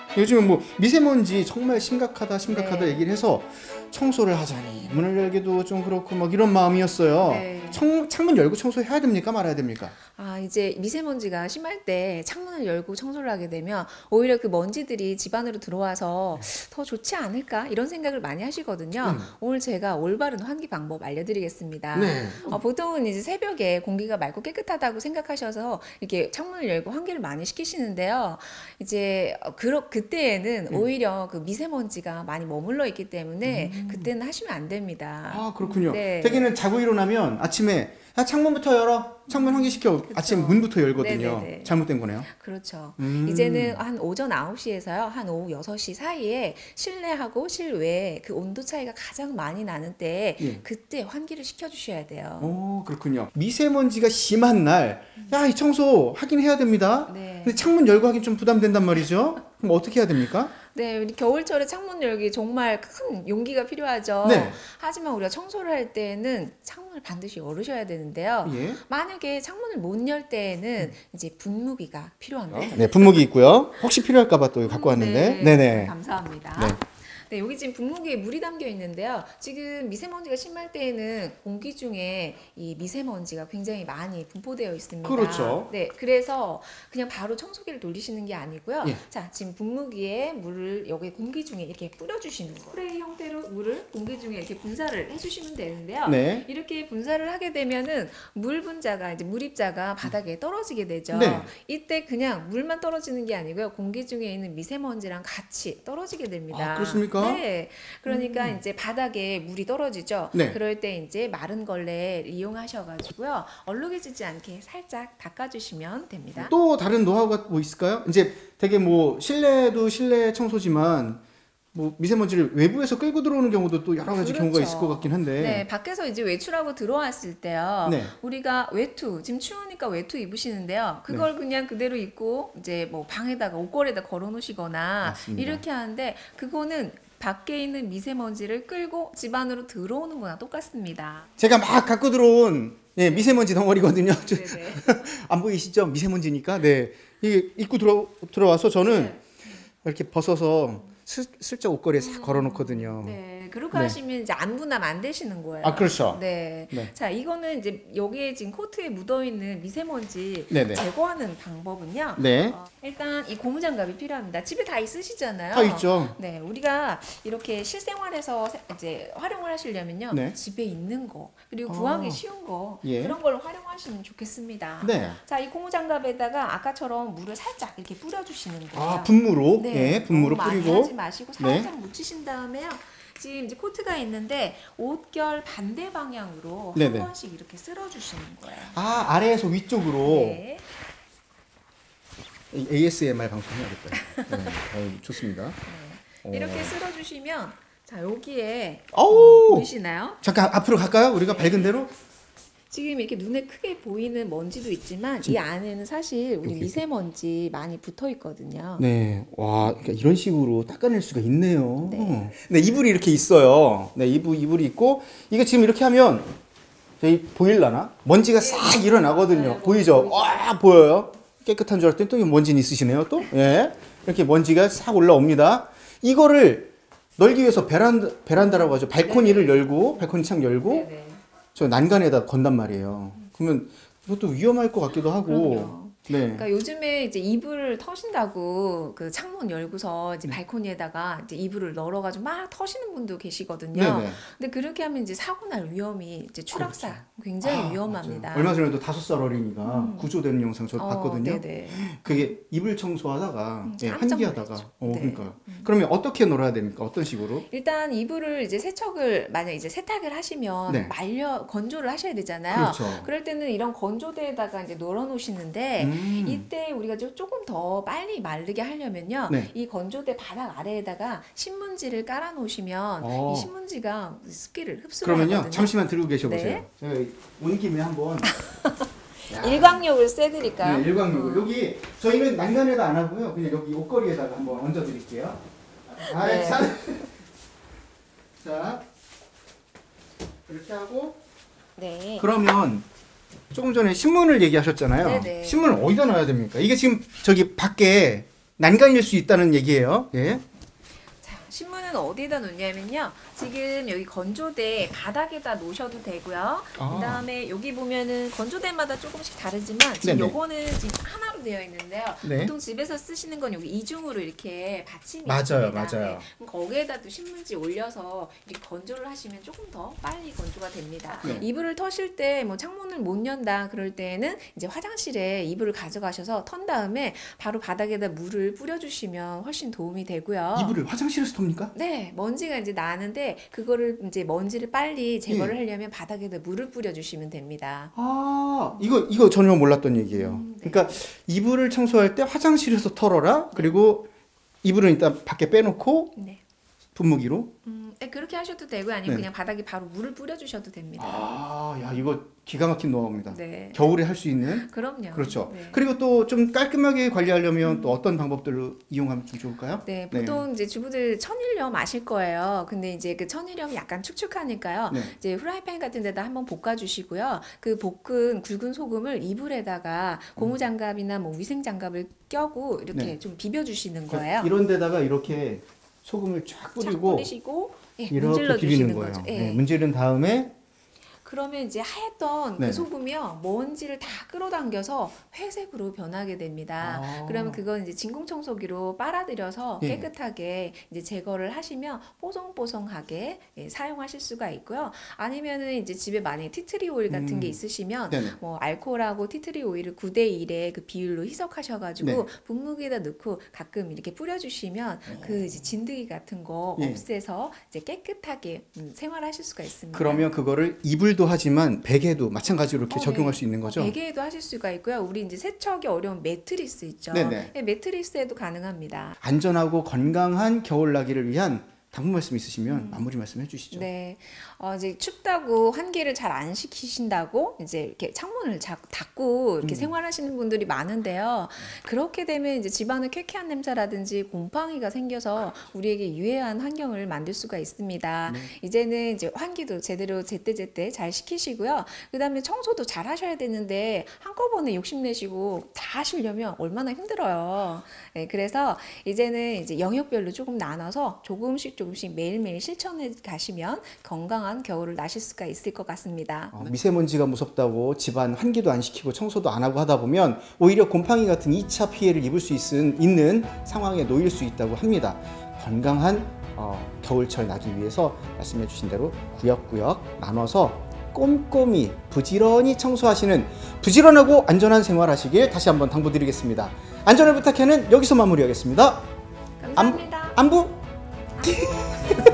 요즘은 뭐 미세먼지 정말 심각하다 네. 얘기를 해서 청소를 하자니 문을 열기도 좀 그렇고 막 이런 마음이었어요. 네. 창문 열고 청소해야 됩니까? 말아야 됩니까? 이제 미세먼지가 심할 때 창문을 열고 청소를 하게 되면 오히려 그 먼지들이 집 안으로 들어와서 더 좋지 않을까 이런 생각을 많이 하시거든요. 오늘 제가 올바른 환기 방법 알려드리겠습니다. 네. 보통은 이제 새벽에 공기가 맑고 깨끗하다고 생각하셔서 이렇게 창문을 열고 환기를 많이 시키시는데요. 이제 그때에는 오히려 그 미세먼지가 많이 머물러 있기 때문에 그때는 하시면 안 됩니다. 아, 그렇군요. 네. 대개는 자고 일어나면 아침에 야, 창문부터 열어. 창문 환기시켜. 아침 문부터 열거든요. 네네네. 잘못된 거네요. 그렇죠. 이제는 한 오전 9시에서요, 한 오후 6시 사이에 실내하고 실외 그 온도 차이가 가장 많이 나는 때 예. 그때 환기를 시켜주셔야 돼요. 오, 그렇군요. 미세먼지가 심한 날, 야, 이 청소 하긴 해야 됩니다. 네. 근데 창문 열고 하긴 좀 부담된단 말이죠. 그럼 어떻게 해야 됩니까? 네, 우리 겨울철에 창문 열기 정말 큰 용기가 필요하죠. 네. 하지만 우리가 청소를 할 때에는 창문을 반드시 열으셔야 되는데요. 예. 만약에 창문을 못 열 때에는 이제 분무기가 필요합니다. 네, 분무기 있고요. 혹시 필요할까봐 또 갖고 왔는데. 네네. 감사합니다. 네. 네, 여기 지금 분무기에 물이 담겨 있는데요. 지금 미세먼지가 심할 때에는 공기 중에 이 미세먼지가 굉장히 많이 분포되어 있습니다. 그렇죠. 네, 그래서 그냥 바로 청소기를 돌리시는 게 아니고요. 예. 자, 지금 분무기에 물을 여기 공기 중에 이렇게 뿌려주시는 거예요. 스프레이 형태로 물을 공기 중에 이렇게 분사를 해주시면 되는데요. 네. 이렇게 분사를 하게 되면은 물 분자가 이제 물입자가 바닥에 떨어지게 되죠. 네. 이때 그냥 물만 떨어지는 게 아니고요. 공기 중에 있는 미세먼지랑 같이 떨어지게 됩니다. 아, 그렇습니까? 네. 그러니까 이제 바닥에 물이 떨어지죠. 네. 그럴 때 이제 마른 걸레를 이용하셔가지고요. 얼룩해지지 않게 살짝 닦아주시면 됩니다. 또 다른 노하우가 뭐 있을까요? 이제 되게 뭐 실내도 실내 청소지만 뭐 미세먼지를 외부에서 끌고 들어오는 경우도 또 여러 가지 경우가 있을 것 같긴 한데. 네, 밖에서 이제 외출하고 들어왔을 때요. 네. 우리가 외투, 지금 추우니까 외투 입으시는데요. 그걸 그냥 그대로 입고 이제 뭐 방에다가 옷걸이에다 걸어 놓으시거나 맞습니다. 이렇게 하는데 그거는 밖에 있는 미세먼지를 끌고 집 안으로 들어오는 거나 똑같습니다. 제가 막 갖고 들어온 예, 미세먼지 덩어리거든요. 네네. 안 보이시죠? 미세먼지니까. 네. 이게 입고 들어와서 저는 네. 이렇게 벗어서 슬쩍 옷걸이에 싹 걸어 놓거든요. 네, 그렇게 네. 하시면 이제 안 분하면 안 되시는 거예요. 아, 그렇죠. 네. 네. 자, 이거는 이제 여기에 지금 코트에 묻어 있는 미세먼지 네네. 제거하는 방법은요. 네. 일단 이 고무장갑이 필요합니다. 집에 다 있으시잖아요. 다 있죠. 네, 우리가 이렇게 실생활에서 이제 활용을 하시려면요. 네. 집에 있는 거 그리고 구하기 아. 쉬운 거 예. 그런 걸 활용하시면 좋겠습니다. 네. 자, 이 고무장갑에다가 아까처럼 물을 살짝 이렇게 뿌려주시는 거예요. 아, 분무로. 네, 예, 분무로 너무 많이 뿌리고. 하지 마시고 살짝 묻히신 다음에요. 지금 이제 코트가 있는데 옷결 반대 방향으로 네네. 한 번씩 이렇게 쓸어주시는 거예요. 아, 아래에서 위쪽으로. 네. ASMR 방송 해야겠다. 네. 좋습니다. 네. 이렇게 쓸어주시면 자 여기에 어우! 보이시나요? 잠깐 앞으로 갈까요? 우리가 밝은 대로? 지금 이렇게 눈에 크게 보이는 먼지도 있지만 이 안에는 사실 우리 여기. 미세먼지 많이 붙어 있거든요. 네. 와, 그러니까 이런 식으로 닦아낼 수가 있네요. 네. 네, 이불이 이렇게 있어요. 네, 이불이 있고 이게 지금 이렇게 하면 저희 보일라나? 먼지가 싹 일어나거든요. 네, 보이죠? 보이죠. 와, 보여요? 깨끗한 줄 알았더니 또 먼지는 있으시네요, 또? 예. 이렇게 먼지가 싹 올라옵니다. 이거를 널기 위해서 베란다라고 하죠. 발코니를 열고, 발코니 창 열고, 네네. 저 난간에다 건단 말이에요. 그러면 그것도 위험할 것 같기도 하고. 그럼요. 네. 그러니까 요즘에 이제 이불을 터신다고 그 창문 열고서 이제 발코니에다가 이제 이불을 널어가지고 막 터시는 분도 계시거든요. 네네. 근데 그렇게 하면 이제 사고 날 위험이 이제 추락사 굉장히 아, 위험합니다. 맞아요. 얼마 전에도 5살 어린이가 구조되는 영상 저 봤거든요. 네네. 그게 이불 청소하다가 예, 깜짝 환기하다가 놀랐죠. 네. 네. 그러니까 그러면 어떻게 놀아야 됩니까? 어떤 식으로? 일단 이불을 이제 세척을 만약 이제 세탁을 하시면 네. 건조를 하셔야 되잖아요. 그렇죠. 그럴 때는 이런 건조대에다가 이제 널어 놓으시는데 이때 우리가 조금 더 빨리 마르게 하려면요. 네. 이 건조대 바닥 아래에다가 신문지를 깔아 놓으시면 이 신문지가 습기를 흡수를 그러면요. 하거든요. 잠시만 들고 계셔 보세요. 네. 제가 온 김에 한번 일광욕을 쐬드릴까요? 네, 일광욕을 여기 저희는 난간에다 안 하고요. 그냥 여기 옷걸이에다가 한번 얹어 드릴게요. 아, 네. 자. 자. 이렇게 하고 네. 그러면 조금 전에 신문을 얘기하셨잖아요. 네네. 신문을 어디다 놔야 됩니까? 이게 지금 저기 밖에 난간일 수 있다는 얘기예요. 예. 자, 신문은 어디에다 놓냐면요. 지금 여기 건조대 바닥에다 놓으셔도 되고요. 아. 그다음에 여기 보면은 건조대마다 조금씩 다르지만 지금 네네. 요거는 지금 하나로 되어 있는데요. 네. 보통 집에서 쓰시는 건 여기 이중으로 이렇게 받침이 맞아요, 있습니다. 맞아요. 그럼 거기에다 또 신문지 올려서 이렇게 건조를 하시면 조금 더 빨리 건조가 됩니다. 네. 이불을 터실 때 뭐 창문을 못 연다 그럴 때는 이제 화장실에 이불을 가져가셔서 턴 다음에 바로 바닥에다 물을 뿌려주시면 훨씬 도움이 되고요. 이불을 화장실에서 텁니까? 네, 먼지가 이제 나는데 그거를 이제 먼지를 빨리 제거를 예. 하려면 바닥에다 물을 뿌려주시면 됩니다. 아, 이거 전혀 몰랐던 얘기예요. 네. 그러니까 이불을 청소할 때 화장실에서 털어라. 그리고 이불은 일단 밖에 빼놓고 네. 분무기로. 네, 그렇게 하셔도 되고 아니면 네. 그냥 바닥에 바로 물을 뿌려주셔도 됩니다. 아, 야, 이거 기가 막힌 노하우입니다. 네, 겨울에 할 수 있는. 그럼요. 그렇죠. 네. 그리고 또 좀 깔끔하게 관리하려면 또 어떤 방법들로 이용하면 좀 좋을까요? 네, 보통 이제 주부들 천일염 아실 거예요. 근데 이제 그 천일염이 약간 축축하니까요. 네. 이제 후라이팬 같은 데다 한번 볶아주시고요. 그 볶은 굵은 소금을 이불에다가 고무장갑이나 뭐 위생장갑을 껴고 이렇게 네. 좀 비벼주시는 자, 거예요. 이런 데다가 이렇게 소금을 쫙 쫙 뿌리고 뿌리시고 예, 이렇게 문질러 비비는 주시는 거예요. 거죠. 네, 예. 문지른 다음에 그러면 이제 하였던 네. 그 소금이요 먼지를 다 끌어당겨서 회색으로 변하게 됩니다. 아. 그러면 그건 이제 진공청소기로 빨아들여서 예. 깨끗하게 이제 제거를 하시면 뽀송뽀송하게 예, 사용하실 수가 있고요. 아니면은 이제 집에 만약에 티트리 오일 같은 게 있으시면 네네. 뭐 알코올하고 티트리 오일을 9대1의 그 비율로 희석하셔가지고 네. 분무기에다 넣고 가끔 이렇게 뿌려주시면 그 이제 진드기 같은 거 예. 없애서 이제 깨끗하게 생활하실 수가 있습니다. 그러면 그거를 이불도 하지만 베개도 마찬가지로 이렇게 네. 적용할 수 있는 거죠? 베개에도 하실 수가 있고요. 우리 이제 세척이 어려운 매트리스 있죠. 네네. 네, 매트리스에도 가능합니다. 안전하고 건강한 겨울나기를 위한 당부 말씀 있으시면 마무리 말씀 해주시죠. 네, 이제 춥다고 환기를 잘 안 시키신다고 이제 이렇게 창문을 닫고 이렇게 생활하시는 분들이 많은데요. 그렇게 되면 이제 집안에 쾌쾌한 냄새라든지 곰팡이가 생겨서 우리에게 유해한 환경을 만들 수가 있습니다. 이제는 이제 환기도 제대로 제때제때 잘 시키시고요. 그다음에 청소도 잘 하셔야 되는데 한꺼번에 욕심내시고 다 하시려면 얼마나 힘들어요. 네, 그래서 이제는 이제 영역별로 조금 나눠서 조금씩 매일매일 실천해 가시면 건강한 겨울을 나실 수가 있을 것 같습니다. 미세먼지가 무섭다고 집안 환기도 안 시키고 청소도 안 하고 하다 보면 오히려 곰팡이 같은 2차 피해를 입을 수 있는 상황에 놓일 수 있다고 합니다. 건강한 겨울철 나기 위해서 말씀해 주신 대로 구역구역 나눠서 꼼꼼히 부지런히 청소하시는 부지런하고 안전한 생활 하시길 다시 한번 당부드리겠습니다. 안전을 부탁해는 여기서 마무리하겠습니다. 감사합니다. 안부?